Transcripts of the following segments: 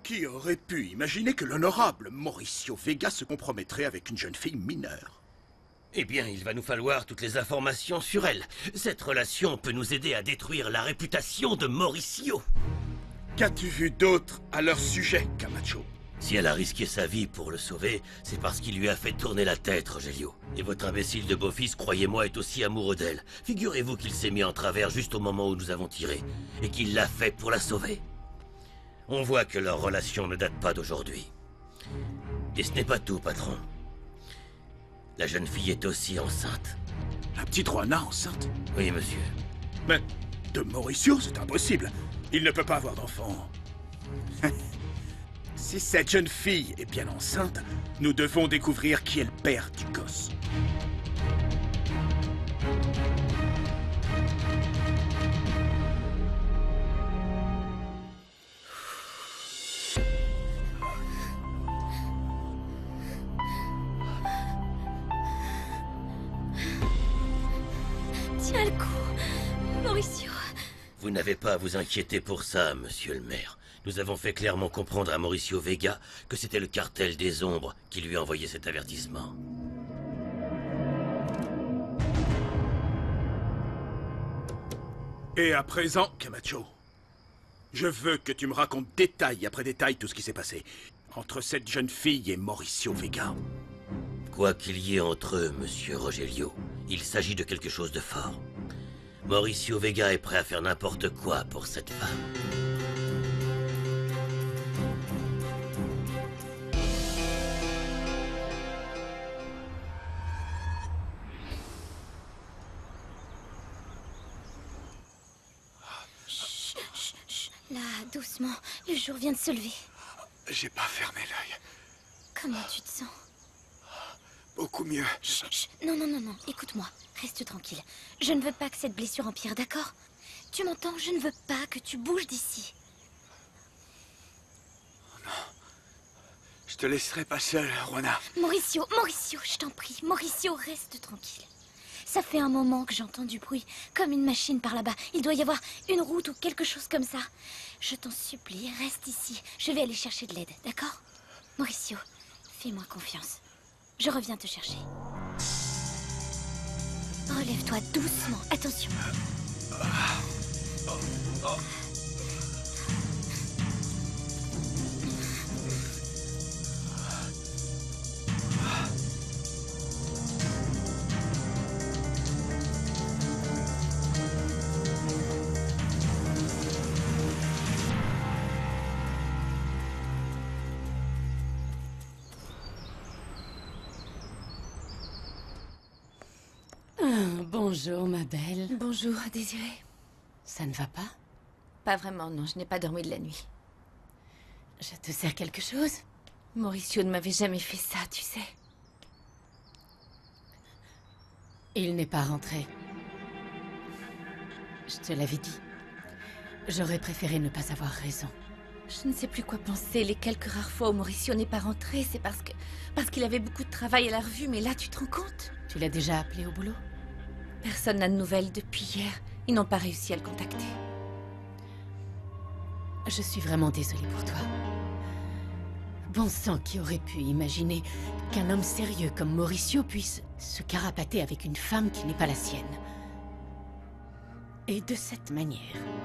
Qui aurait pu imaginer que l'honorable Mauricio Vega se compromettrait avec une jeune fille mineure? Eh bien, il va nous falloir toutes les informations sur elle. Cette relation peut nous aider à détruire la réputation de Mauricio. Qu'as-tu vu d'autre à leur sujet, Camacho? Si elle a risqué sa vie pour le sauver, c'est parce qu'il lui a fait tourner la tête, Rogelio. Et votre imbécile de beau-fils, croyez-moi, est aussi amoureux d'elle. Figurez-vous qu'il s'est mis en travers juste au moment où nous avons tiré, et qu'il l'a fait pour la sauver. On voit que leur relation ne date pas d'aujourd'hui. Et ce n'est pas tout, patron. La jeune fille est aussi enceinte. La petite Juana enceinte? Oui, monsieur. Mais de Mauricio, c'est impossible. Il ne peut pas avoir d'enfant. Si cette jeune fille est bien enceinte, nous devons découvrir qui est le père du gosse. Tiens le coup, Mauricio. Vous n'avez pas à vous inquiéter pour ça, monsieur le maire. Nous avons fait clairement comprendre à Mauricio Vega que c'était le cartel des ombres qui lui a envoyé cet avertissement. Et à présent, Camacho, je veux que tu me racontes détail après détail tout ce qui s'est passé entre cette jeune fille et Mauricio Vega. Quoi qu'il y ait entre eux, monsieur Rogelio, il s'agit de quelque chose de fort. Mauricio Vega est prêt à faire n'importe quoi pour cette femme. Là, doucement. Le jour vient de se lever. J'ai pas fermé l'œil. Comment tu te sens? Beaucoup mieux. Chut. Non, non, non, non. Écoute-moi. Reste tranquille. Je ne veux pas que cette blessure empire, d'accord? Tu m'entends? Je ne veux pas que tu bouges d'ici. Oh non. Je te laisserai pas seul, Juana. Mauricio, je t'en prie. Mauricio, reste tranquille. Ça fait un moment que j'entends du bruit, comme une machine par là-bas. Il doit y avoir une route ou quelque chose comme ça. Je t'en supplie, reste ici. Je vais aller chercher de l'aide, d'accord? Mauricio, fais-moi confiance. Je reviens te chercher. Relève-toi doucement. Attention. Bonjour, ma belle. Bonjour, Désirée. Ça ne va pas? Pas vraiment, non. Je n'ai pas dormi de la nuit. Je te sers quelque chose? Mauricio ne m'avait jamais fait ça, tu sais. Il n'est pas rentré. Je te l'avais dit. J'aurais préféré ne pas avoir raison. Je ne sais plus quoi penser. Les quelques rares fois où Mauricio n'est pas rentré, c'est parce qu'il avait beaucoup de travail à la revue. Mais là, tu te rends compte? Tu l'as déjà appelé au boulot? Personne n'a de nouvelles depuis hier. Ils n'ont pas réussi à le contacter. Je suis vraiment désolée pour toi. Bon sang, qui aurait pu imaginer qu'un homme sérieux comme Mauricio puisse se carapater avec une femme qui n'est pas la sienne. Et de cette manière.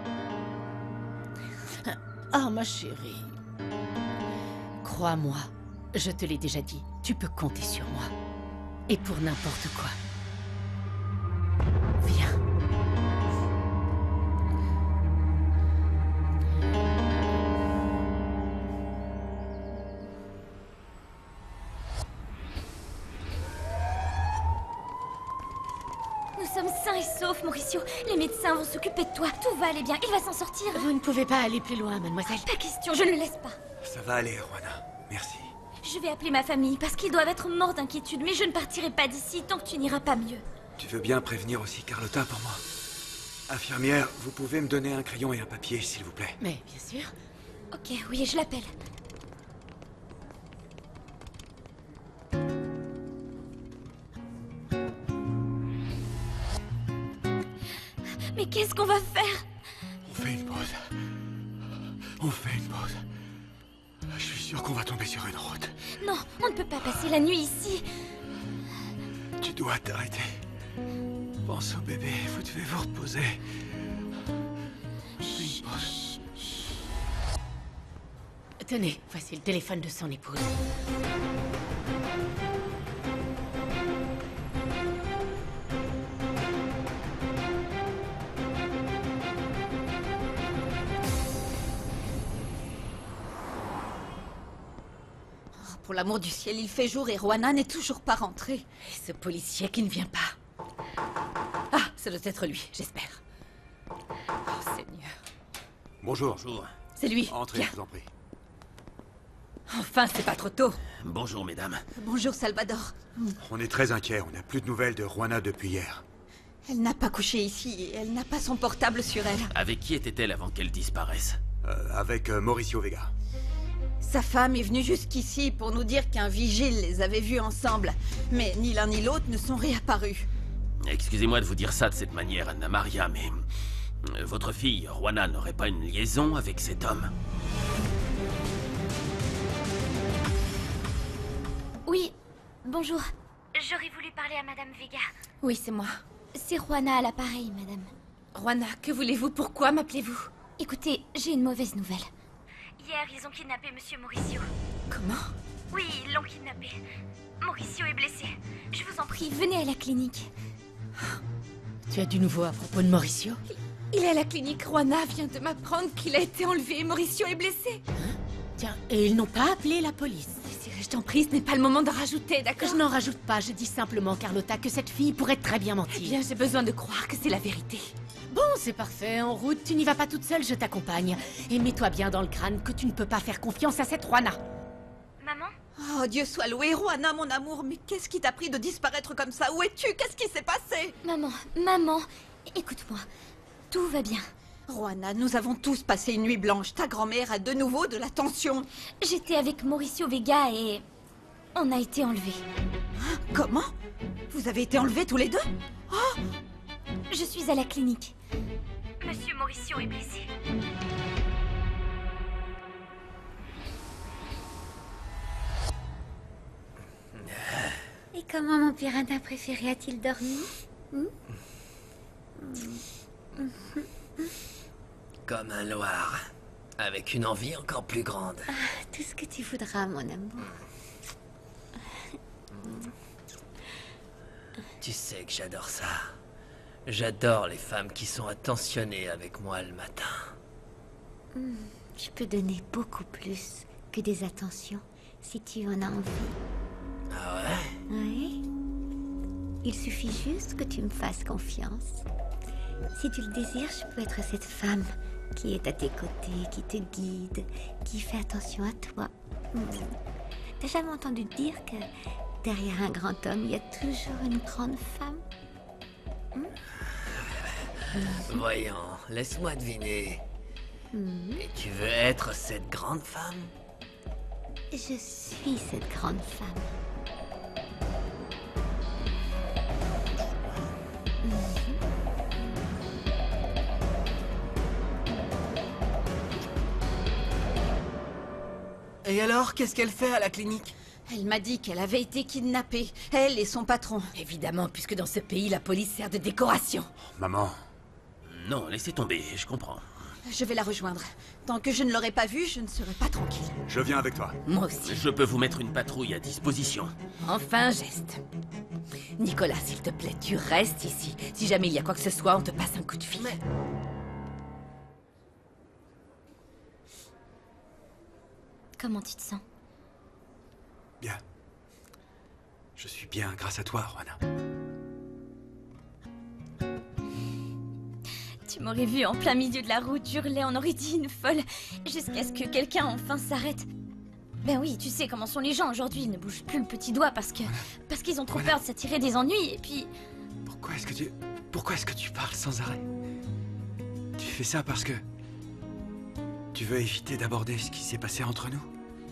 Ah, ma chérie. Crois-moi, je te l'ai déjà dit, tu peux compter sur moi. Et pour n'importe quoi. Viens. Nous sommes sains et saufs, Mauricio. Les médecins vont s'occuper de toi. Tout va aller bien. Il va s'en sortir. Vous ne pouvez pas aller plus loin, mademoiselle. Pas question, je ne le laisse pas. Ça va aller, Juana. Merci. Je vais appeler ma famille parce qu'ils doivent être morts d'inquiétude. Mais je ne partirai pas d'ici tant que tu n'iras pas mieux. Tu veux bien prévenir aussi Carlotta pour moi? Infirmière, vous pouvez me donner un crayon et un papier, s'il vous plaît? Mais bien sûr. Ok, oui, je l'appelle. Mais qu'est-ce qu'on va faire? On fait une pause. On fait une pause. Je suis sûr qu'on va tomber sur une route. Non, on ne peut pas passer la nuit ici. Tu dois t'arrêter. Pense au bébé, vous devez vous reposer. Une pause. Tenez, voici le téléphone de son épouse. Pour l'amour du ciel, il fait jour et Juana n'est toujours pas rentrée. Et ce policier qui ne vient pas. Ah, ça doit être lui, j'espère. Oh, Seigneur. Bonjour. Bonjour. C'est lui. Entrez, Viens. je vous en prie. Enfin, c'est pas trop tôt. Bonjour, mesdames. Bonjour, Salvador. On est très inquiets, on n'a plus de nouvelles de Juana depuis hier. Elle n'a pas couché ici et elle n'a pas son portable sur elle. Avec qui était-elle avant qu'elle disparaisse? Avec Mauricio Vega. Sa femme est venue jusqu'ici pour nous dire qu'un vigile les avait vus ensemble. Mais ni l'un ni l'autre ne sont réapparus. Excusez-moi de vous dire ça de cette manière, Anna Maria, mais... votre fille, Juana, n'aurait pas une liaison avec cet homme? Oui, bonjour. J'aurais voulu parler à Madame Vega. Oui, c'est moi. C'est Juana à l'appareil, madame. Juana, que voulez-vous? Pourquoi m'appelez-vous? Écoutez, j'ai une mauvaise nouvelle. Hier, ils ont kidnappé Monsieur Mauricio. Comment? Oui, ils l'ont kidnappé. Mauricio est blessé. Je vous en prie, venez à la clinique. Tu as du nouveau à propos de Mauricio? Il est à la clinique. Juana vient de m'apprendre qu'il a été enlevé et Mauricio est blessé. Tiens, et ils n'ont pas appelé la police? Je t'en prie, ce n'est pas le moment de rajouter, d'accord? Je n'en rajoute pas, je dis simplement, Carlotta, que cette fille pourrait très bien mentir. Eh bien, j'ai besoin de croire que c'est la vérité. Bon, c'est parfait, en route, tu n'y vas pas toute seule, je t'accompagne. Et mets-toi bien dans le crâne que tu ne peux pas faire confiance à cette Juana. Maman? Oh, Dieu soit loué, Juana, mon amour. Mais qu'est-ce qui t'a pris de disparaître comme ça? Où es-tu? Qu'est-ce qui s'est passé? Maman, écoute-moi. Tout va bien. Juana, nous avons tous passé une nuit blanche. Ta grand-mère a de nouveau de la tension. J'étais avec Mauricio Vega et... on a été enlevés. Hein? Comment? Vous avez été enlevés tous les deux? Oh! Je suis à la clinique. Monsieur Mauricio est blessé. Et comment mon piranha préféré a-t-il dormi? Comme un loir, avec une envie encore plus grande. Ah, tout ce que tu voudras, mon amour. Tu sais que j'adore ça. J'adore les femmes qui sont attentionnées avec moi le matin. Je peux donner beaucoup plus que des attentions, si tu en as envie. Ah ouais? Oui. Il suffit juste que tu me fasses confiance. Si tu le désires, je peux être cette femme qui est à tes côtés, qui te guide, qui fait attention à toi. T'as jamais entendu dire que derrière un grand homme, il y a toujours une grande femme? Voyons, laisse-moi deviner. Et tu veux être cette grande femme? Je suis cette grande femme. Et alors, qu'est-ce qu'elle fait à la clinique? Elle m'a dit qu'elle avait été kidnappée. Elle et son patron. Évidemment, puisque dans ce pays, la police sert de décoration. Maman, Non, laissez tomber, je comprends. Je vais la rejoindre. Tant que je ne l'aurai pas vue, je ne serai pas tranquille. je viens avec toi. Moi aussi. Je peux vous mettre une patrouille à disposition. Enfin, un geste. Nicolas, s'il te plaît, tu restes ici. Si jamais il y a quoi que ce soit, on te passe un coup de fil. Mais... Comment tu te sens? Bien. Je suis bien grâce à toi, Juana. Tu m'aurais vu en plein milieu de la route hurler, on aurait dit une folle, jusqu'à ce que quelqu'un enfin s'arrête. Ben oui, tu sais comment sont les gens aujourd'hui, ils ne bougent plus le petit doigt parce qu'ils ont trop peur de s'attirer des ennuis, et puis... Pourquoi est-ce que tu parles sans arrêt? Tu fais ça parce que... tu veux éviter d'aborder ce qui s'est passé entre nous?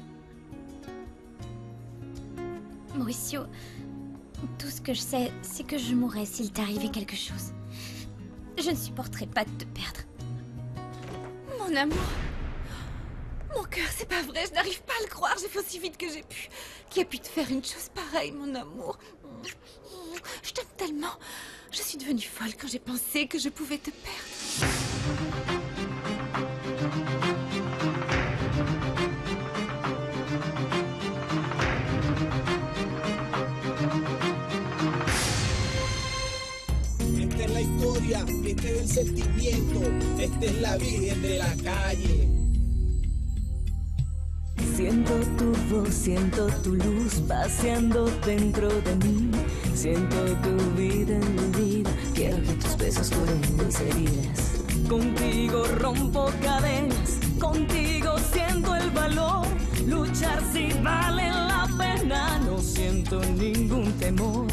Mauricio, tout ce que je sais, c'est que je mourrais s'il t'arrivait quelque chose. Je ne supporterais pas de te perdre. Mon amour. Mon cœur, c'est pas vrai, je n'arrive pas à le croire. J'ai fait aussi vite que j'ai pu. Qui a pu te faire une chose pareille, mon amour? Je t'aime tellement. Je suis devenue folle quand j'ai pensé que je pouvais te perdre. Esta es la historia, este es el sentimiento, esta es la Virgen de la calle. Siento tu voz, siento tu luz paseando dentro de mí. Siento tu vida en mi vida. Quiero que tus besos curen mis heridas. Contigo rompo cadenas, contigo siento el valor. Luchar si vale la pena, no siento ningún temor.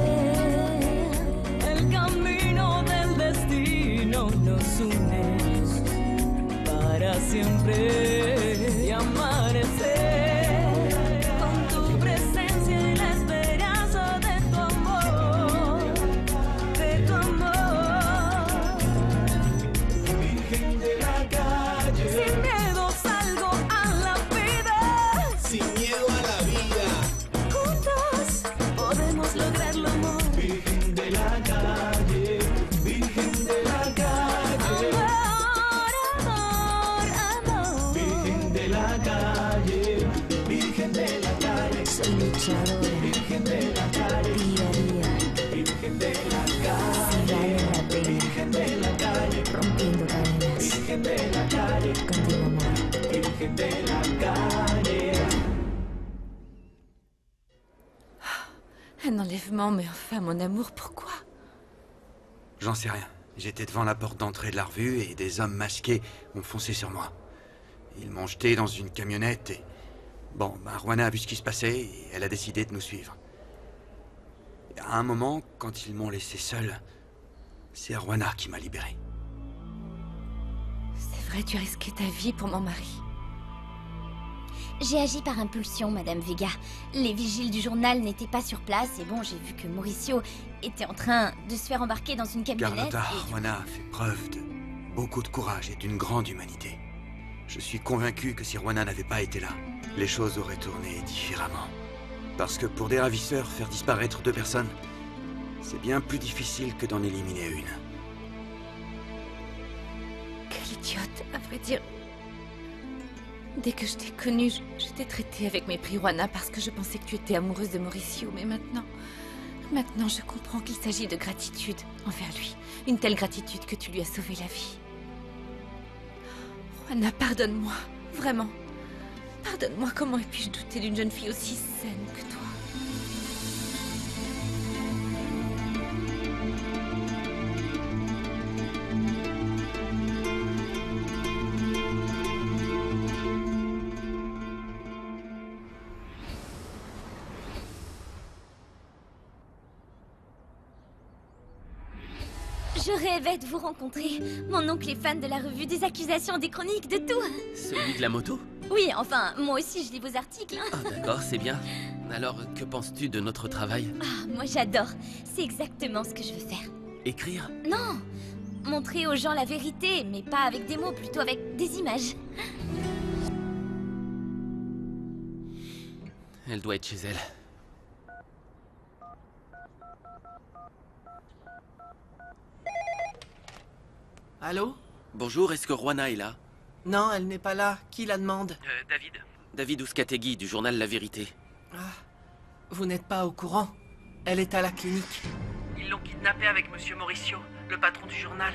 El camino del destino nos une para siempre y amanecer con tu presencia y la esperanza de tu amor, de tu amor. Virgen de la calle, Sin miedo salgo a la vida, sin miedo a la vida. juntos podemos lograrlo, amor. Virgen de la calle, Virgen de la calle. Amor, amor. Virgen de la calle, Virgen de la calle. Soy luchadora, Virgen de la calle, día a día, Virgen de la si calle, vale la pena, Virgen de la calle, rompiendo cadenas, Virgen de la calle, contigo, amor. Virgen de la calle. Un enlèvement, mais enfin, mon amour, pourquoi? J'en sais rien. J'étais devant la porte d'entrée de la revue et des hommes masqués ont foncé sur moi. Ils m'ont jeté dans une camionnette et... Bon, Rwana a vu ce qui se passait et elle a décidé de nous suivre. Et à un moment, quand ils m'ont laissé seul, c'est Rwana qui m'a libéré. C'est vrai, tu as risqué ta vie pour mon mari. J'ai agi par impulsion, Madame Vega. Les vigiles du journal n'étaient pas sur place et bon, j'ai vu que Mauricio était en train de se faire embarquer dans une camionnette. Carlotta, Rwana a fait preuve de beaucoup de courage et d'une grande humanité. Je suis convaincu que si Rwana n'avait pas été là, les choses auraient tourné différemment. Parce que pour des ravisseurs, faire disparaître 2 personnes, c'est bien plus difficile que d'en éliminer une. Quelle idiote, à vrai dire. Dès que je t'ai connue, je t'ai traitée avec mépris, Rwana, parce que je pensais que tu étais amoureuse de Mauricio. Mais maintenant je comprends qu'il s'agit de gratitude envers lui. Une telle gratitude que tu lui as sauvé la vie. Rwana, pardonne-moi, vraiment. Pardonne-moi, comment ai-je douté d'une jeune fille aussi saine que toi? Je rêvais de vous rencontrer. Mon oncle est fan de la revue, des accusations, des chroniques, de tout. Celui de la moto? Oui, enfin, moi aussi je lis vos articles. Hein. Ah, d'accord, c'est bien. Alors, que penses-tu de notre travail? Ah, moi j'adore. C'est exactement ce que je veux faire. Écrire? Non, montrer aux gens la vérité, mais pas avec des mots, plutôt avec des images. Elle doit être chez elle. Allô? Bonjour, est-ce que Rwana est là? Non, elle n'est pas là. Qui la demande? David. David Ouskategui, du journal La Vérité. Ah, vous n'êtes pas au courant? Elle est à la clinique. Ils l'ont kidnappée avec Monsieur Mauricio, le patron du journal.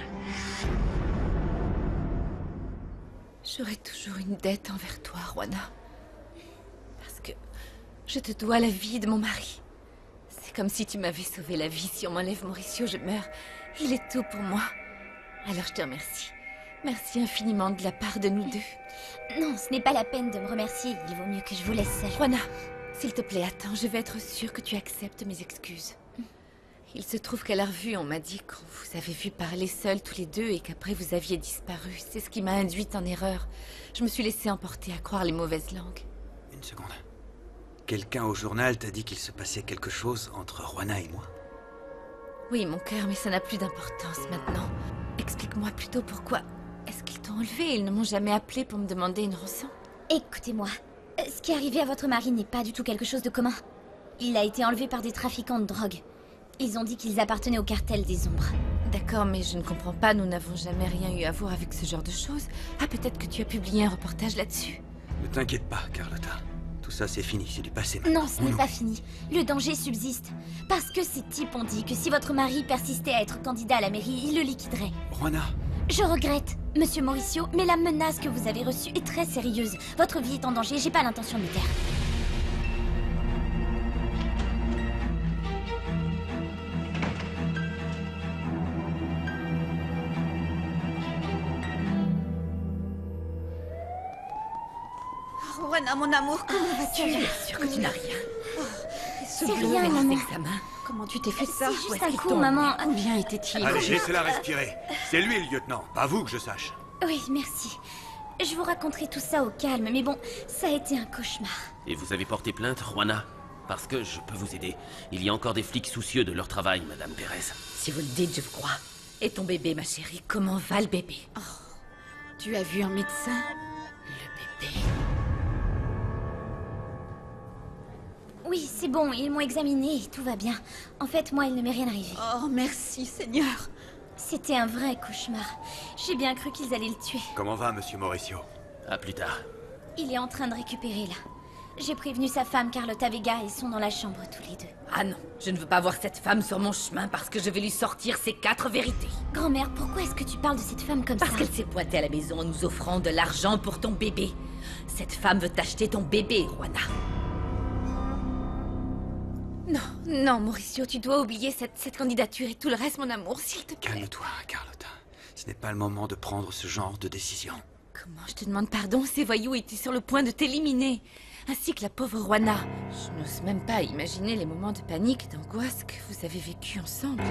J'aurai toujours une dette envers toi, Rwana. Parce que je te dois la vie de mon mari. C'est comme si tu m'avais sauvé la vie. Si on m'enlève Mauricio, je meurs. Il est tout pour moi. Alors je te remercie. Merci infiniment de la part de nous deux. Non, ce n'est pas la peine de me remercier. Il vaut mieux que je vous laisse seule. Rwana, s'il te plaît, attends. Je vais être sûre que tu acceptes mes excuses. Il se trouve qu'à la revue, on m'a dit qu'on vous avait vu parler seuls tous les deux et qu'après vous aviez disparu. C'est ce qui m'a induite en erreur. Je me suis laissée emporter à croire les mauvaises langues. Une seconde. Quelqu'un au journal t'a dit qu'il se passait quelque chose entre Rwana et moi? Oui, mon cœur, mais ça n'a plus d'importance maintenant. Explique-moi plutôt pourquoi. Est-ce qu'ils t'ont enlevé? Ils ne m'ont jamais appelé pour me demander une rançon. Écoutez-moi, ce qui est arrivé à votre mari n'est pas du tout quelque chose de commun. Il a été enlevé par des trafiquants de drogue. Ils ont dit qu'ils appartenaient au cartel des ombres. D'accord, mais je ne comprends pas, nous n'avons jamais rien eu à voir avec ce genre de choses. Ah, peut-être que tu as publié un reportage là-dessus. Ne t'inquiète pas, Carlotta. Tout ça, c'est fini, c'est du passé maintenant. Non, ce n'est pas fini. Le danger subsiste. Parce que ces types ont dit que si votre mari persistait à être candidat à la mairie, ils le liquideraient. Juana. Je regrette, Monsieur Mauricio, mais la menace que vous avez reçue est très sérieuse. Votre vie est en danger, j'ai pas l'intention de me taire. Juana, mon amour, comment vas-tu? Bien sûr que tu n'as rien. C'est rien, maman. Comment tu t'es fait ça? C'est juste un coup, maman. Combien était-il? Allez, laissez-la respirer. C'est lui le lieutenant, pas vous que je sache. Oui, merci. Je vous raconterai tout ça au calme, mais bon, ça a été un cauchemar. Et vous avez porté plainte, Juana? Parce que je peux vous aider. Il y a encore des flics soucieux de leur travail, Madame Pérez. Si vous le dites, je vous crois. Et ton bébé, ma chérie, comment va le bébé? Oh, tu as vu un médecin? Le bébé... Oui, c'est bon, ils m'ont examiné et tout va bien. En fait, moi, il ne m'est rien arrivé. Oh, merci, Seigneur. C'était un vrai cauchemar. J'ai bien cru qu'ils allaient le tuer. Comment va, Monsieur Mauricio? À plus tard. Il est en train de récupérer, là. J'ai prévenu sa femme, Carlotta Vega, ils sont dans la chambre tous les deux. Ah non, je ne veux pas voir cette femme sur mon chemin parce que je vais lui sortir ses 4 vérités. Grand-mère, pourquoi est-ce que tu parles de cette femme comme ça? Parce qu'elle s'est pointée à la maison en nous offrant de l'argent pour ton bébé. Cette femme veut t'acheter ton bébé, Juana. Non, non, Mauricio, tu dois oublier cette candidature et tout le reste, mon amour, s'il te plaît. Calme-toi, Carlotta. Ce n'est pas le moment de prendre ce genre de décision. Comment je te demande pardon? Ces voyous étaient sur le point de t'éliminer. Ainsi que la pauvre Juana. Je n'ose même pas imaginer les moments de panique et d'angoisse que vous avez vécus ensemble.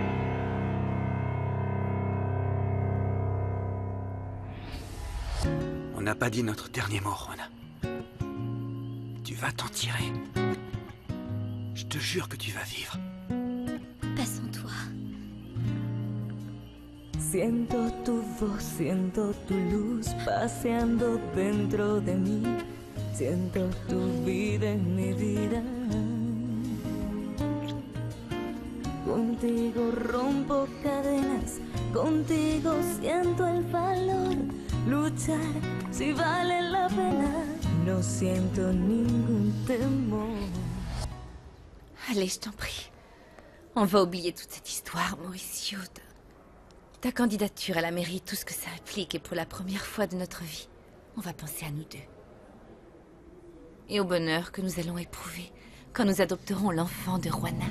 On n'a pas dit notre dernier mot, Juana. Tu vas t'en tirer. Je te jure que tu vas vivre. Passe en toi. Siento tu voz, siento tu luz paseando dentro de mí. Siento tu vida en mi vida. Contigo rompo cadenas, contigo siento el valor. Luchar si vale la pena, no siento ningún temor. Allez, je t'en prie. On va oublier toute cette histoire, Mauricio. Ta candidature à la mairie, tout ce que ça implique, et pour la première fois de notre vie, on va penser à nous deux. Et au bonheur que nous allons éprouver quand nous adopterons l'enfant de Juana.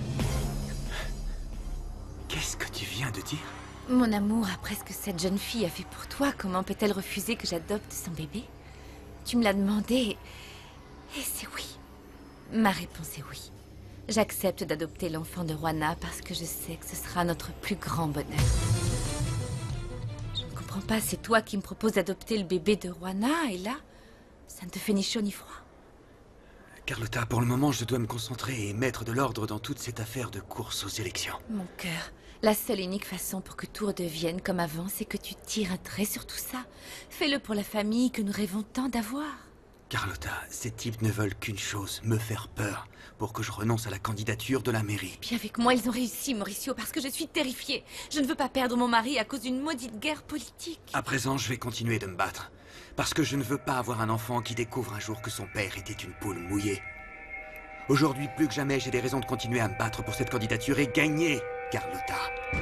Qu'est-ce que tu viens de dire? Mon amour, après ce que cette jeune fille a fait pour toi, comment peut-elle refuser que j'adopte son bébé? Tu me l'as demandé, et c'est oui. Ma réponse est oui. J'accepte d'adopter l'enfant de Juana parce que je sais que ce sera notre plus grand bonheur. Je ne comprends pas, c'est toi qui me proposes d'adopter le bébé de Juana, et là, ça ne te fait ni chaud ni froid. Carlotta, pour le moment, je dois me concentrer et mettre de l'ordre dans toute cette affaire de course aux élections. Mon cœur, la seule et unique façon pour que tout redevienne comme avant, c'est que tu tires un trait sur tout ça. Fais-le pour la famille que nous rêvons tant d'avoir. Carlotta, ces types ne veulent qu'une chose, me faire peur, pour que je renonce à la candidature de la mairie. Puis avec moi, ils ont réussi, Mauricio, parce que je suis terrifiée. Je ne veux pas perdre mon mari à cause d'une maudite guerre politique. À présent, je vais continuer de me battre. Parce que je ne veux pas avoir un enfant qui découvre un jour que son père était une poule mouillée. Aujourd'hui, plus que jamais, j'ai des raisons de continuer à me battre pour cette candidature et gagner, Carlotta.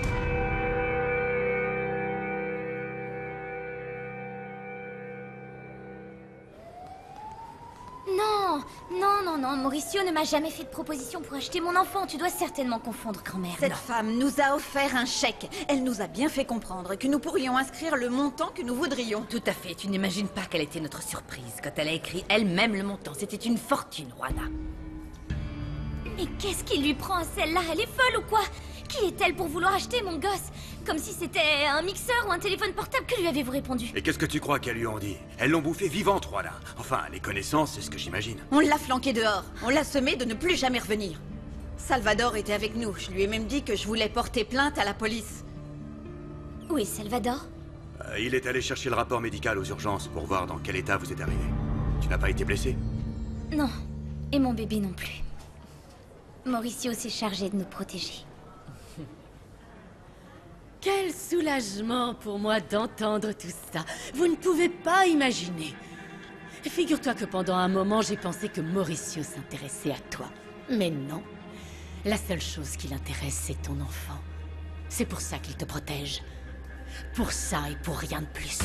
Non, non, non, non, Mauricio ne m'a jamais fait de proposition pour acheter mon enfant. Tu dois certainement confondre, grand-mère. Cette femme nous a offert un chèque. Elle nous a bien fait comprendre que nous pourrions inscrire le montant que nous voudrions. Tout à fait, tu n'imagines pas quelle était notre surprise quand elle a écrit elle-même le montant. C'était une fortune, Juana. Mais qu'est-ce qui lui prend à celle-là? Elle est folle ou quoi? Qui est-elle pour vouloir acheter mon gosse? Comme si c'était un mixeur ou un téléphone portable. Que lui avez-vous répondu? Et qu'est-ce que tu crois qu'elles lui ont dit? Elles l'ont bouffée vivante, Juana. Enfin, les connaissances, c'est ce que j'imagine. On l'a flanqué dehors. On l'a sommé de ne plus jamais revenir. Salvador était avec nous. Je lui ai même dit que je voulais porter plainte à la police. Où est Salvador? Il est allé chercher le rapport médical aux urgences pour voir dans quel état vous êtes arrivé. Tu n'as pas été blessé? Non, et mon bébé non plus. Mauricio s'est chargé de nous protéger. Quel soulagement pour moi d'entendre tout ça. Vous ne pouvez pas imaginer. Figure-toi que pendant un moment, j'ai pensé que Mauricio s'intéressait à toi. Mais non. La seule chose qui l'intéresse, c'est ton enfant. C'est pour ça qu'il te protège. Pour ça et pour rien de plus.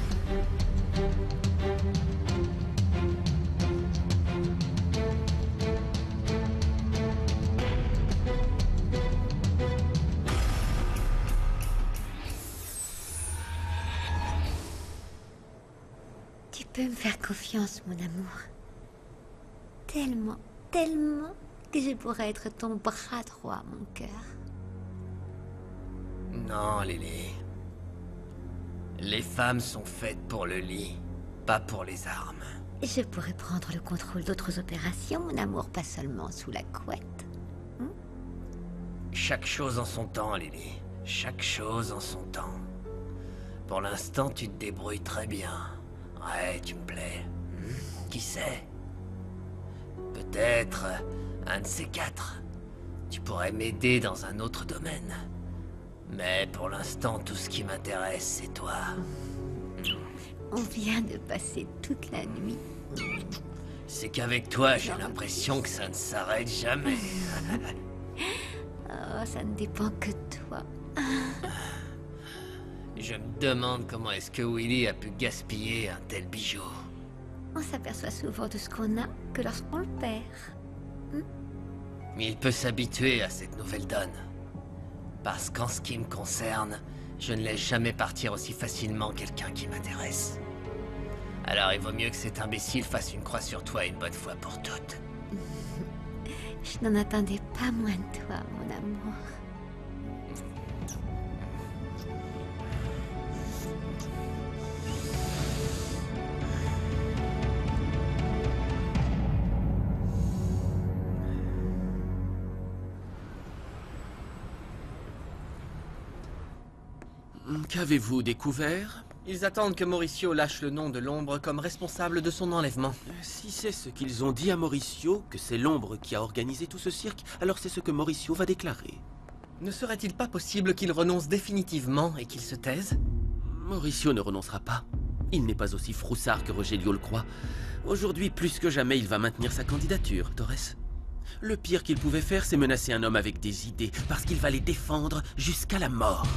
Tu peux me faire confiance, mon amour. Tellement, tellement que je pourrais être ton bras droit, mon cœur. Non, Lily. Les femmes sont faites pour le lit, pas pour les armes. Je pourrais prendre le contrôle d'autres opérations, mon amour, pas seulement sous la couette. Chaque chose en son temps, Lily. Chaque chose en son temps. Pour l'instant, tu te débrouilles très bien. Ouais, tu me plais. Qui sait? Peut-être un de ces quatre. Tu pourrais m'aider dans un autre domaine. Mais pour l'instant, tout ce qui m'intéresse, c'est toi. On vient de passer toute la nuit. C'est qu'avec toi, j'ai l'impression que ça ne s'arrête jamais. Oh, ça ne dépend que de toi. Je me demande comment est-ce que Willy a pu gaspiller un tel bijou. On s'aperçoit souvent de ce qu'on a que lorsqu'on le perd. Mais il peut s'habituer à cette nouvelle donne. Parce qu'en ce qui me concerne, je ne laisse jamais partir aussi facilement quelqu'un qui m'intéresse. Alors il vaut mieux que cet imbécile fasse une croix sur toi une bonne fois pour toutes. Je n'en attendais pas moins de toi, mon amour. Qu'avez-vous découvert? Ils attendent que Mauricio lâche le nom de l'ombre comme responsable de son enlèvement. Si c'est ce qu'ils ont dit à Mauricio, que c'est l'ombre qui a organisé tout ce cirque, alors c'est ce que Mauricio va déclarer. Ne serait-il pas possible qu'il renonce définitivement et qu'il se taise? Mauricio ne renoncera pas. Il n'est pas aussi froussard que Rogelio le croit. Aujourd'hui, plus que jamais, il va maintenir sa candidature, Torres. Le pire qu'il pouvait faire, c'est menacer un homme avec des idées, parce qu'il va les défendre jusqu'à la mort.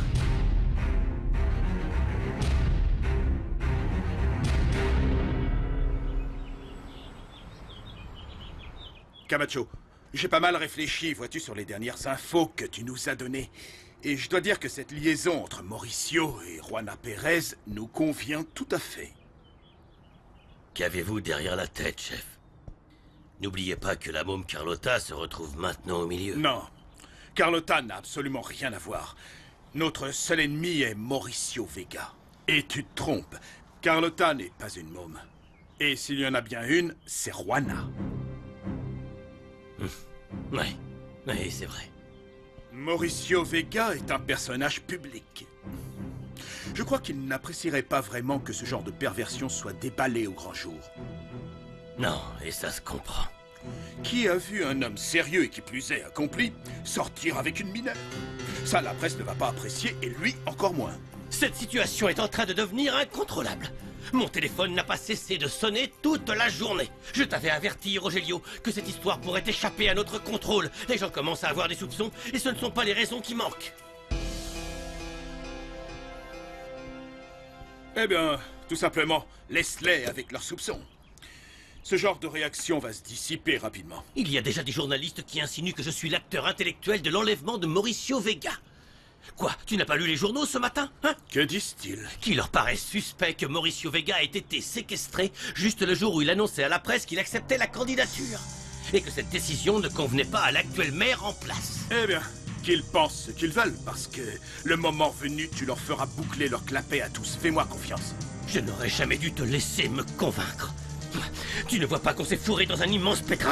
Camacho, j'ai pas mal réfléchi, vois-tu, sur les dernières infos que tu nous as données. Et je dois dire que cette liaison entre Mauricio et Juana Pérez nous convient tout à fait. Qu'avez-vous derrière la tête, chef? N'oubliez pas que la môme Carlotta se retrouve maintenant au milieu. Non, Carlotta n'a absolument rien à voir. Notre seul ennemi est Mauricio Vega. Et tu te trompes, Carlotta n'est pas une môme. Et s'il y en a bien une, c'est Juana. Oui, c'est vrai. Mauricio Vega est un personnage public. Je crois qu'il n'apprécierait pas vraiment que ce genre de perversion soit déballé au grand jour. Non, et ça se comprend. Qui a vu un homme sérieux et qui plus est accompli sortir avec une mineure? Ça, la presse ne va pas apprécier et lui encore moins. Cette situation est en train de devenir incontrôlable. Mon téléphone n'a pas cessé de sonner toute la journée. Je t'avais averti, Rogelio, que cette histoire pourrait échapper à notre contrôle. Les gens commencent à avoir des soupçons et ce ne sont pas les raisons qui manquent. Eh bien, tout simplement, laisse-les avec leurs soupçons. Ce genre de réaction va se dissiper rapidement. Il y a déjà des journalistes qui insinuent que je suis l'acteur intellectuel de l'enlèvement de Mauricio Vega. Quoi, tu n'as pas lu les journaux ce matin, hein? Que disent-ils? Qu'il leur paraît suspect que Mauricio Vega ait été séquestré juste le jour où il annonçait à la presse qu'il acceptait la candidature. Et que cette décision ne convenait pas à l'actuel maire en place. Eh bien, qu'ils pensent ce qu'ils veulent, parce que le moment venu, tu leur feras boucler leur clapet à tous. Fais-moi confiance. Je n'aurais jamais dû te laisser me convaincre. Tu ne vois pas qu'on s'est fourré dans un immense pétrin?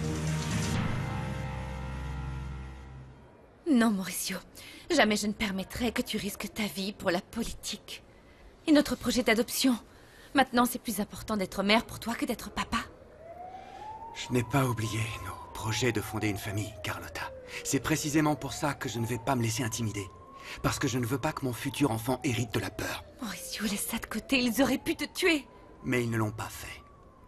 Non, Mauricio. Jamais je ne permettrai que tu risques ta vie pour la politique. Et notre projet d'adoption. Maintenant, c'est plus important d'être mère pour toi que d'être papa. Je n'ai pas oublié nos projets de fonder une famille, Carlotta. C'est précisément pour ça que je ne vais pas me laisser intimider. Parce que je ne veux pas que mon futur enfant hérite de la peur. Mauricio, laisse ça de côté, ils auraient pu te tuer. Mais ils ne l'ont pas fait.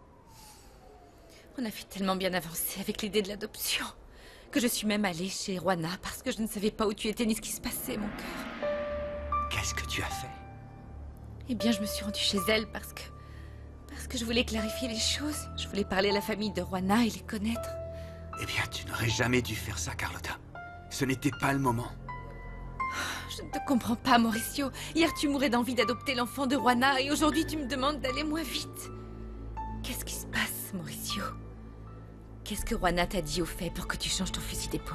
On avait tellement bien avancé avec l'idée de l'adoption que je suis même allée chez Juana parce que je ne savais pas où tu étais ni ce qui se passait, mon cœur. Qu'est-ce que tu as fait? Eh bien, je me suis rendue chez elle parce que je voulais clarifier les choses. Je voulais parler à la famille de Juana et les connaître. Eh bien, tu n'aurais jamais dû faire ça, Carlotta. Ce n'était pas le moment. Je ne te comprends pas, Mauricio. Hier, tu mourais d'envie d'adopter l'enfant de Juana et aujourd'hui, tu me demandes d'aller moins vite. Qu'est-ce qui se passe, Mauricio? Qu'est-ce que Juana t'a dit au fait pour que tu changes ton fusil d'épaule?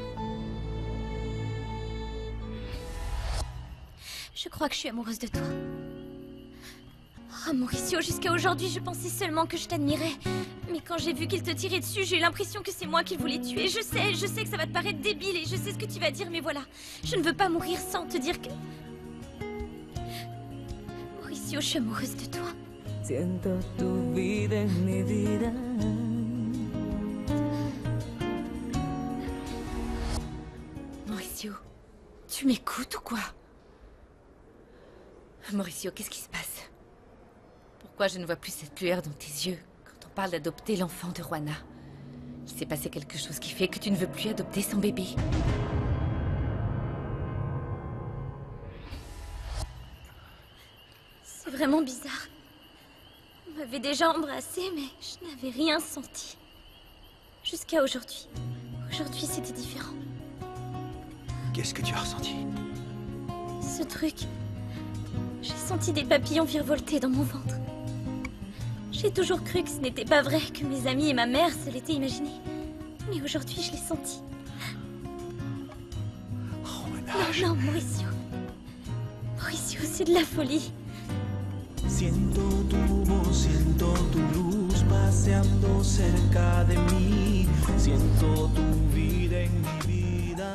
Je crois que je suis amoureuse de toi. Oh, Mauricio, jusqu'à aujourd'hui, je pensais seulement que je t'admirais. Mais quand j'ai vu qu'il te tirait dessus, j'ai eu l'impression que c'est moi qui le voulais tuer. Je sais que ça va te paraître débile et je sais ce que tu vas dire, mais voilà. Je ne veux pas mourir sans te dire que... Mauricio, je suis amoureuse de toi. Siento tu vida en mi vida. Mauricio, tu m'écoutes ou quoi? Mauricio, qu'est-ce qui se passe? Pourquoi je ne vois plus cette lueur dans tes yeux quand on parle d'adopter l'enfant de Juana? Il s'est passé quelque chose qui fait que tu ne veux plus adopter son bébé. C'est vraiment bizarre. On m'avait déjà embrassée, mais je n'avais rien senti. Jusqu'à aujourd'hui. Aujourd'hui, c'était différent. Qu'est-ce que tu as ressenti? Ce truc... J'ai senti des papillons virevolter dans mon ventre. J'ai toujours cru que ce n'était pas vrai, que mes amis et ma mère se l'étaient imaginé. Mais aujourd'hui, je l'ai senti. Non, non, Mauricio. Mauricio, c'est de la folie. Siento tu voz, siento tu luz paseando cerca de mí. Siento tu vida en mi vida.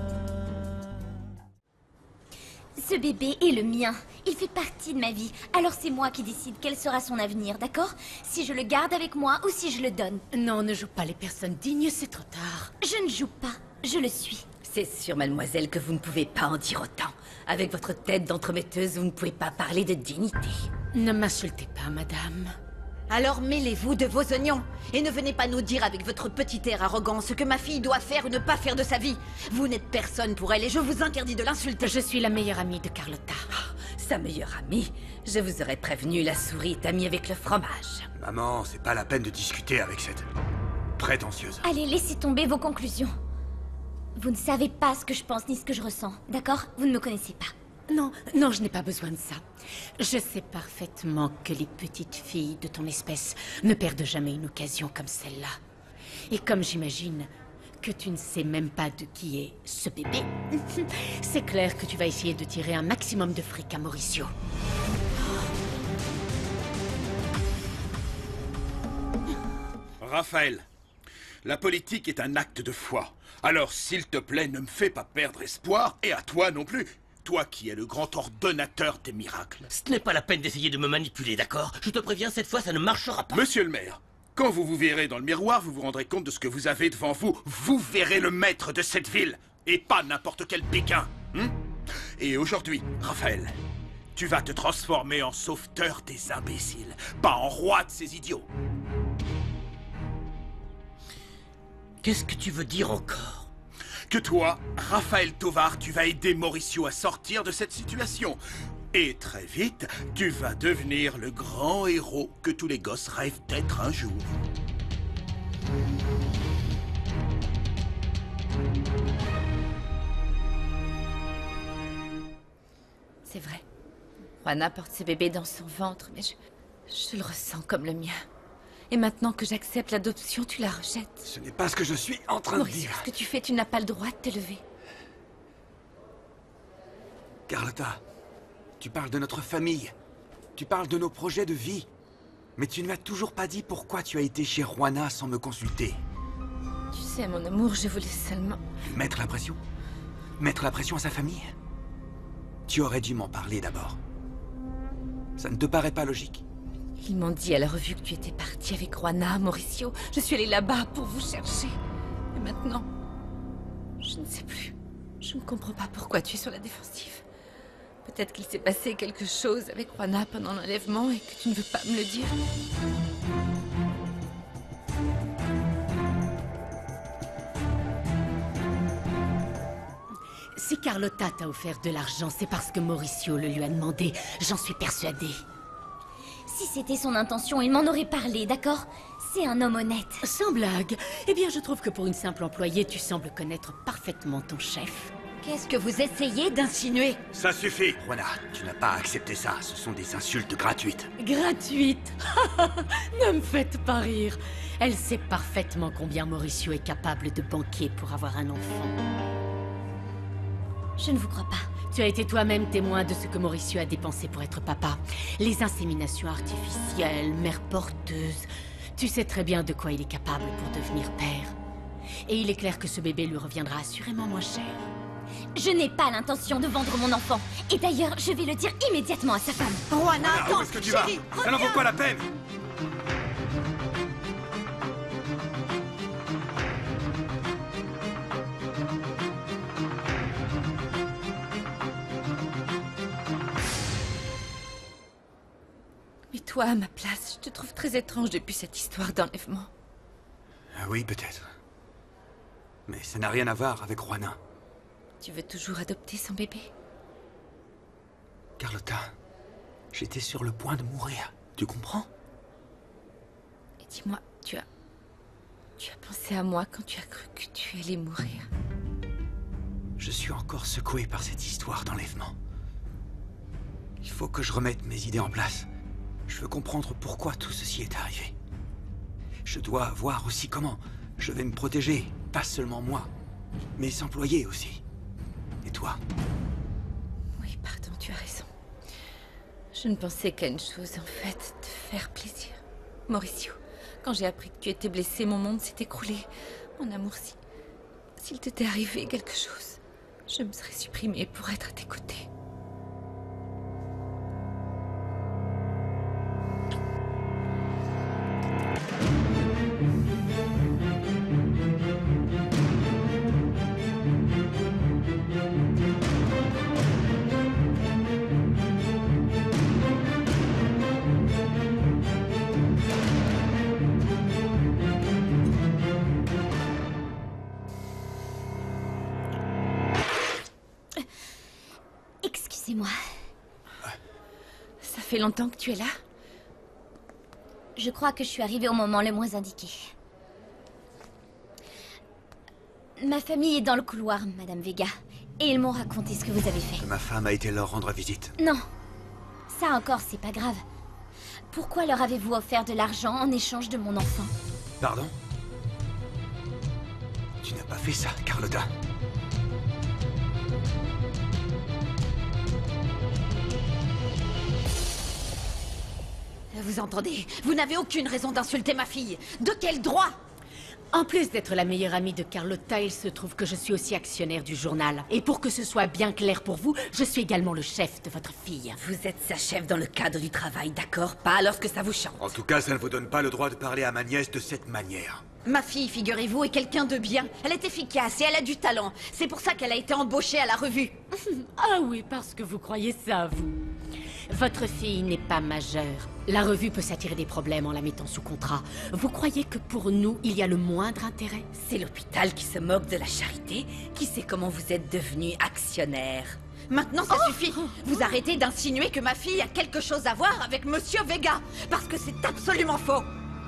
Ce bébé est le mien. Il fait partie de ma vie. Alors c'est moi qui décide quel sera son avenir, d'accord? Si je le garde avec moi ou si je le donne. Non, ne joue pas les personnes dignes, c'est trop tard. Je ne joue pas, je le suis. C'est sûr, mademoiselle, que vous ne pouvez pas en dire autant. Avec votre tête d'entremetteuse, vous ne pouvez pas parler de dignité. Ne m'insultez pas, madame. Alors mêlez-vous de vos oignons et ne venez pas nous dire avec votre petit air arrogant ce que ma fille doit faire ou ne pas faire de sa vie. Vous n'êtes personne pour elle et je vous interdis de l'insulter. Je suis la meilleure amie de Carlotta. Oh, sa meilleure amie? Je vous aurais prévenu, la souris est amie avec le fromage. Maman, c'est pas la peine de discuter avec cette prétentieuse. Allez, laissez tomber vos conclusions. Vous ne savez pas ce que je pense ni ce que je ressens, d'accord? Vous ne me connaissez pas. Non, non, je n'ai pas besoin de ça. Je sais parfaitement que les petites filles de ton espèce ne perdent jamais une occasion comme celle-là. Et comme j'imagine que tu ne sais même pas de qui est ce bébé, c'est clair que tu vas essayer de tirer un maximum de fric à Mauricio. Raphaël, la politique est un acte de foi. Alors, s'il te plaît, ne me fais pas perdre espoir, et à toi non plus. Toi qui es le grand ordonnateur des miracles. Ce n'est pas la peine d'essayer de me manipuler, d'accord? Je te préviens, cette fois, ça ne marchera pas. Monsieur le maire, quand vous vous verrez dans le miroir, vous vous rendrez compte de ce que vous avez devant vous. Vous verrez le maître de cette ville, et pas n'importe quel Pékin. Et aujourd'hui, Raphaël, tu vas te transformer en sauveteur des imbéciles, pas en roi de ces idiots. Qu'est-ce que tu veux dire encore? Que toi, Raphaël Tovar, tu vas aider Mauricio à sortir de cette situation. Et très vite, tu vas devenir le grand héros que tous les gosses rêvent d'être un jour. C'est vrai. Juana porte ses bébés dans son ventre, mais je le ressens comme le mien. Et maintenant que j'accepte l'adoption, tu la rejettes. Ce n'est pas ce que je suis en train de dire. Ce que tu fais, tu n'as pas le droit de t'élever. Carlotta, tu parles de notre famille. Tu parles de nos projets de vie. Mais tu ne m'as toujours pas dit pourquoi tu as été chez Juana sans me consulter. Tu sais, mon amour, je voulais seulement... Mettre la pression? Mettre la pression à sa famille? Tu aurais dû m'en parler d'abord. Ça ne te paraît pas logique? Ils m'ont dit à la revue que tu étais parti avec Juana, Mauricio. Je suis allée là-bas pour vous chercher. Et maintenant, je ne sais plus. Je ne comprends pas pourquoi tu es sur la défensive. Peut-être qu'il s'est passé quelque chose avec Juana pendant l'enlèvement et que tu ne veux pas me le dire. Si Carlotta t'a offert de l'argent, c'est parce que Mauricio le lui a demandé. J'en suis persuadée. Si c'était son intention, il m'en aurait parlé, d'accord? C'est un homme honnête. Sans blague. Eh bien, je trouve que pour une simple employée, tu sembles connaître parfaitement ton chef. Qu'est-ce que vous essayez d'insinuer? Ça suffit. Juana, tu n'as pas accepté ça. Ce sont des insultes gratuites. Gratuite? Ne me faites pas rire. Elle sait parfaitement combien Mauricio est capable de banquer pour avoir un enfant. Je ne vous crois pas. Tu as été toi-même témoin de ce que Mauricio a dépensé pour être papa. Les inséminations artificielles, mère porteuse. Tu sais très bien de quoi il est capable pour devenir père. Et il est clair que ce bébé lui reviendra assurément moins cher. Je n'ai pas l'intention de vendre mon enfant. Et d'ailleurs, je vais le dire immédiatement à sa femme. Juana, attends, où est-ce que tu vas? Ça n'en vaut pas la peine. Mais toi, à ma place, je te trouve très étrange depuis cette histoire d'enlèvement. Ah oui, peut-être. Mais ça n'a rien à voir avec Juana. Tu veux toujours adopter son bébé? Carlotta, j'étais sur le point de mourir. Tu comprends? Et dis-moi, tu as pensé à moi quand tu as cru que tu allais mourir? Je suis encore secoué par cette histoire d'enlèvement. Il faut que je remette mes idées en place. Je veux comprendre pourquoi tout ceci est arrivé. Je dois voir aussi comment je vais me protéger, pas seulement moi, mes employés aussi. Et toi? Oui, pardon, tu as raison. Je ne pensais qu'à une chose, en fait, te faire plaisir. Mauricio, quand j'ai appris que tu étais blessé, mon monde s'est écroulé. Mon amour, s'il t'était arrivé quelque chose, je me serais supprimée pour être à tes côtés. Excusez-moi. Ça fait longtemps que tu es là? Je crois que je suis arrivée au moment le moins indiqué. Ma famille est dans le couloir, Madame Vega. Et ils m'ont raconté ce que vous avez fait. Ma femme a été leur rendre visite. Non. Ça encore, c'est pas grave. Pourquoi leur avez-vous offert de l'argent en échange de mon enfant? Pardon? Tu n'as pas fait ça, Carlotta. Vous entendez? Vous n'avez aucune raison d'insulter ma fille. De quel droit? En plus d'être la meilleure amie de Carlotta, il se trouve que je suis aussi actionnaire du journal. Et pour que ce soit bien clair pour vous, je suis également le chef de votre fille. Vous êtes sa chef dans le cadre du travail, d'accord? Pas lorsque ça vous chante. En tout cas, ça ne vous donne pas le droit de parler à ma nièce de cette manière. Ma fille, figurez-vous, est quelqu'un de bien. Elle est efficace et elle a du talent. C'est pour ça qu'elle a été embauchée à la revue. Ah oui, parce que vous croyez ça, vous. Votre fille n'est pas majeure. La revue peut s'attirer des problèmes en la mettant sous contrat. Vous croyez que pour nous, il y a le moindre intérêt? C'est l'hôpital qui se moque de la charité. Qui sait comment vous êtes devenu actionnaire? Maintenant, ça suffit. Vous arrêtez d'insinuer que ma fille a quelque chose à voir avec Monsieur Vega. Parce que c'est absolument faux.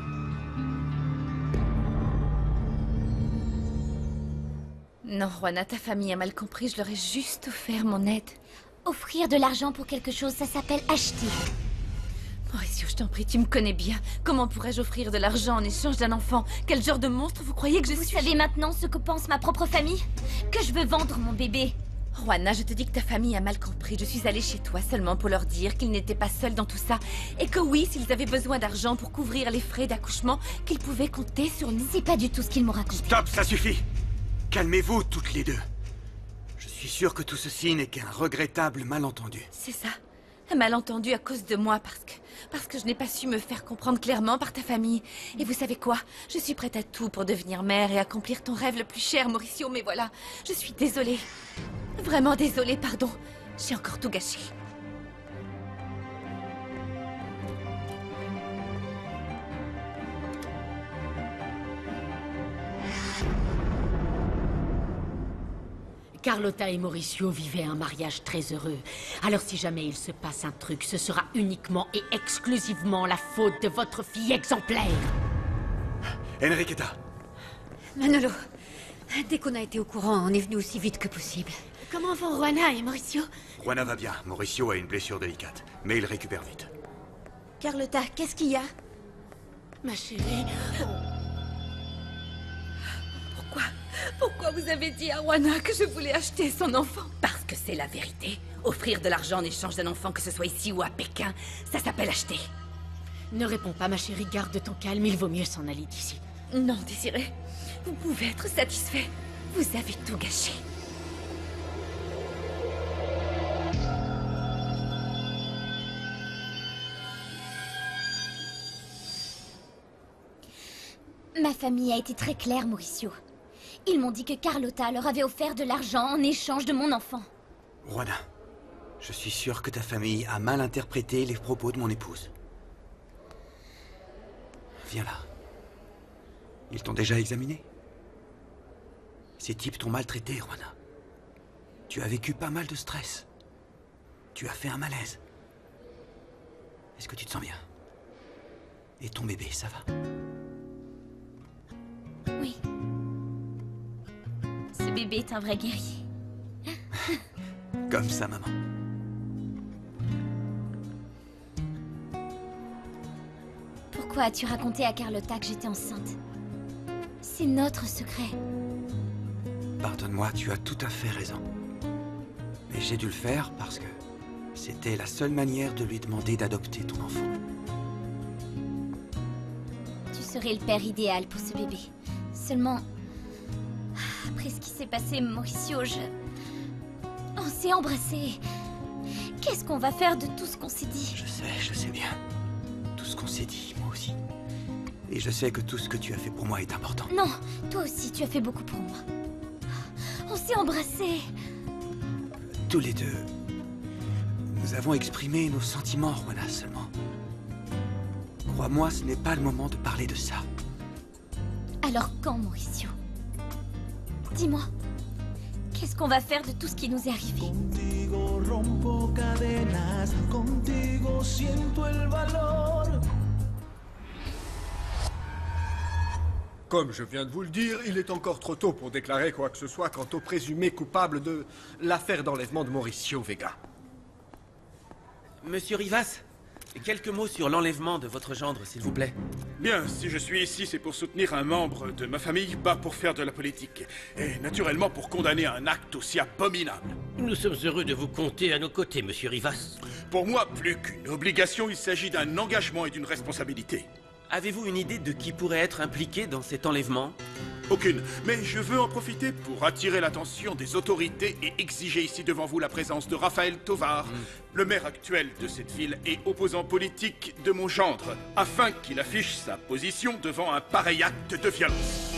Non, Juana, ta famille a mal compris. Je leur ai juste offert mon aide. Offrir de l'argent pour quelque chose, ça s'appelle acheter. Mauricio, je t'en prie, tu me connais bien. Comment pourrais-je offrir de l'argent en échange d'un enfant? Quel genre de monstre vous croyez que je suis? Vous savez maintenant ce que pense ma propre famille? Que je veux vendre mon bébé. Juana, je te dis que ta famille a mal compris. Je suis allée chez toi seulement pour leur dire qu'ils n'étaient pas seuls dans tout ça. Et que oui, s'ils avaient besoin d'argent pour couvrir les frais d'accouchement, qu'ils pouvaient compter sur nous. C'est pas du tout ce qu'ils m'ont raconté. Stop, ça suffit. Calmez-vous toutes les deux. Je suis sûr que tout ceci n'est qu'un regrettable malentendu. C'est ça. Un malentendu à cause de moi, parce que je n'ai pas su me faire comprendre clairement par ta famille. Et vous savez quoi? Je suis prête à tout pour devenir mère et accomplir ton rêve le plus cher, Mauricio, mais voilà, je suis désolée. Vraiment désolée, pardon. J'ai encore tout gâché. Carlotta et Mauricio vivaient un mariage très heureux. Alors si jamais il se passe un truc, ce sera uniquement et exclusivement la faute de votre fille exemplaire. Enriqueta. Manolo, dès qu'on a été au courant, on est venu aussi vite que possible. Comment vont Juana et Mauricio? Juana va bien. Mauricio a une blessure délicate, mais il récupère vite. Carlotta, qu'est-ce qu'il y a? Ma chérie... Pourquoi vous avez dit à Juana que je voulais acheter son enfant? Parce que c'est la vérité. Offrir de l'argent en échange d'un enfant, que ce soit ici ou à Pékin, ça s'appelle acheter. Ne réponds pas, ma chérie, garde ton calme, il vaut mieux s'en aller d'ici. Non, Désiré, vous pouvez être satisfait. Vous avez tout gâché. Ma famille a été très claire, Mauricio. Ils m'ont dit que Carlotta leur avait offert de l'argent en échange de mon enfant. Juana, je suis sûr que ta famille a mal interprété les propos de mon épouse. Viens là. Ils t'ont déjà examiné? Ces types t'ont maltraité, Juana. Tu as vécu pas mal de stress. Tu as fait un malaise. Est-ce que tu te sens bien? Et ton bébé, ça va? Oui. Ce bébé est un vrai guerrier. Comme sa maman. Pourquoi as-tu raconté à Carlotta que j'étais enceinte? C'est notre secret. Pardonne-moi, tu as tout à fait raison. Mais j'ai dû le faire parce que c'était la seule manière de lui demander d'adopter ton enfant. Tu serais le père idéal pour ce bébé. Seulement... Après ce qui s'est passé, Mauricio, on s'est embrassés. Qu'est-ce qu'on va faire de tout ce qu'on s'est dit? Je sais bien. Tout ce qu'on s'est dit, moi aussi. Et je sais que tout ce que tu as fait pour moi est important. Non, toi aussi, tu as fait beaucoup pour moi. On s'est embrassés. Tous les deux, nous avons exprimé nos sentiments, Juana, seulement. Crois-moi, ce n'est pas le moment de parler de ça. Alors quand, Mauricio? Dis-moi, qu'est-ce qu'on va faire de tout ce qui nous est arrivé? Contigo rompo cadenas, contigo siento el valor. Comme je viens de vous le dire, il est encore trop tôt pour déclarer quoi que ce soit quant au présumé coupable de l'affaire d'enlèvement de Mauricio Vega. Monsieur Rivas, quelques mots sur l'enlèvement de votre gendre, s'il vous plaît. Bien, si je suis ici, c'est pour soutenir un membre de ma famille, pas pour faire de la politique. Et naturellement pour condamner un acte aussi abominable. Nous sommes heureux de vous compter à nos côtés, monsieur Rivas. Pour moi, plus qu'une obligation, il s'agit d'un engagement et d'une responsabilité. Avez-vous une idée de qui pourrait être impliqué dans cet enlèvement? Aucune, mais je veux en profiter pour attirer l'attention des autorités et exiger ici devant vous la présence de Rafael Tovar, le maire actuel de cette ville et opposant politique de mon gendre, afin qu'il affiche sa position devant un pareil acte de violence.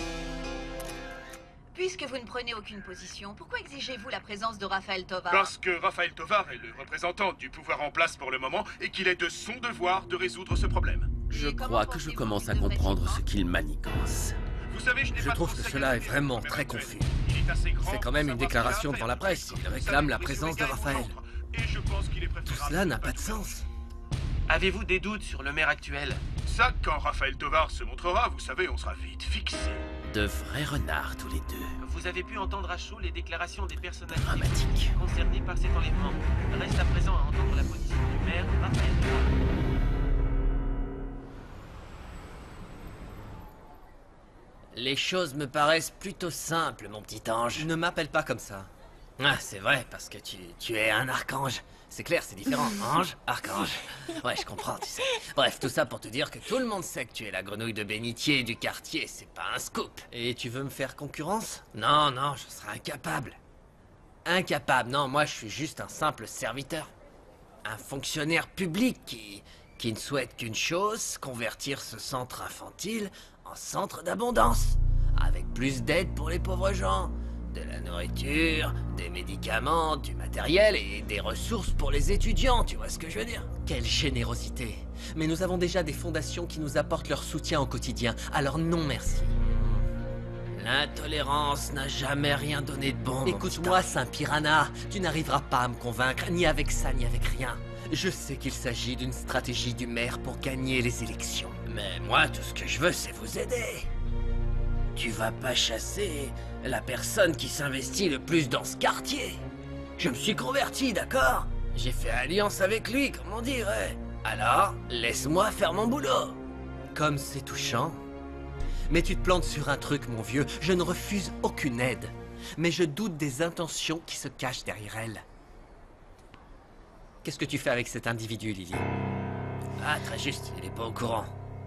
Puisque vous ne prenez aucune position, pourquoi exigez-vous la présence de Rafael Tovar? Parce que Rafael Tovar est le représentant du pouvoir en place pour le moment et qu'il est de son devoir de résoudre ce problème. Je crois que je commence à comprendre ce qu'il manigance. Vous savez, Je trouve que cela est vraiment très confus. C'est quand même une déclaration devant la presse. Il réclame la présence de Raphaël. Tout cela n'a pas de sens. Avez-vous des doutes sur le maire actuel? Ça, quand Rafael Tovar se montrera, vous savez, on sera vite fixé. De vrais renards, tous les deux. Vous avez pu entendre à chaud les déclarations des personnages Dramatique. concernés par cet enlèvement. Reste à présent à entendre la position du maire, Rafael Tovar. Les choses me paraissent plutôt simples, mon petit ange. Ne m'appelle pas comme ça. Ah, c'est vrai, parce que tu es un archange. C'est clair, c'est différent. Ange, archange. Ouais, je comprends, tu sais. Bref, tout ça pour te dire que tout le monde sait que tu es la grenouille de bénitier du quartier. C'est pas un scoop. Et tu veux me faire concurrence? Non, non, je serai incapable. Incapable, non, moi je suis juste un simple serviteur. Un fonctionnaire public qui ne souhaite qu'une chose, convertir ce centre infantile en centre d'abondance. Avec plus d'aide pour les pauvres gens. De la nourriture, des médicaments, du matériel et des ressources pour les étudiants, tu vois ce que je veux dire? Quelle générosité. Mais nous avons déjà des fondations qui nous apportent leur soutien au quotidien, alors non merci. L'intolérance n'a jamais rien donné de bon. Écoute-moi, Saint-Piranha, tu n'arriveras pas à me convaincre, ni avec ça, ni avec rien. Je sais qu'il s'agit d'une stratégie du maire pour gagner les élections. Mais moi, tout ce que je veux, c'est vous aider. Tu vas pas chasser la personne qui s'investit le plus dans ce quartier. Je me suis converti, d'accord? J'ai fait alliance avec lui, comme on dirait. Alors, laisse-moi faire mon boulot. Comme c'est touchant. Mais tu te plantes sur un truc, mon vieux. Je ne refuse aucune aide. Mais je doute des intentions qui se cachent derrière elle. Qu'est-ce que tu fais avec cet individu, Lily? Ah, très juste, il est pas au courant.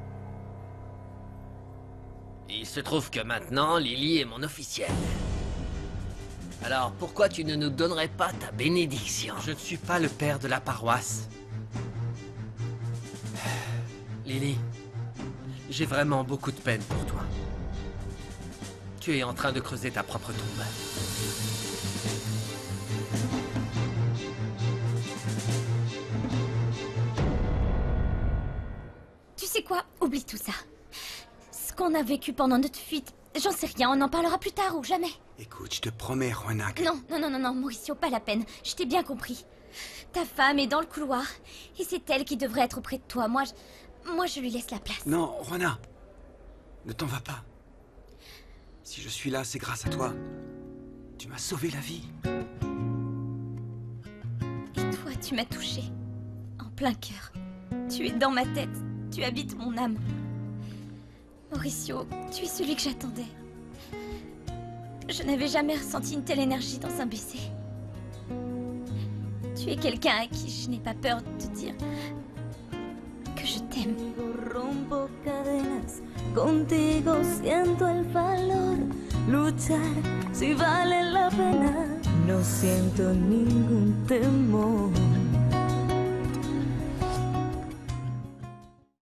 Il se trouve que maintenant, Lily est mon officielle. Alors, pourquoi tu ne nous donnerais pas ta bénédiction? Je ne suis pas le père de la paroisse. Lily, j'ai vraiment beaucoup de peine pour toi. Tu es en train de creuser ta propre tombe. Tu sais quoi? Oublie tout ça. Ce qu'on a vécu pendant notre fuite, j'en sais rien, on en parlera plus tard ou jamais. Écoute, je te promets, Rowena, que... Non, Mauricio, pas la peine. Je t'ai bien compris. Ta femme est dans le couloir, et c'est elle qui devrait être auprès de toi. Moi, je lui laisse la place. Non, Rowena, ne t'en vas pas. Si je suis là, c'est grâce à toi. Tu m'as sauvé la vie. Et toi, tu m'as touché. En plein cœur. Tu es dans ma tête. Tu habites mon âme. Mauricio, tu es celui que j'attendais. Je n'avais jamais ressenti une telle énergie dans un baiser. Tu es quelqu'un à qui je n'ai pas peur de te dire que je t'aime. Rompo cadenas, contigo siento el valor, luchar si vale la pena, no siento ningún temor.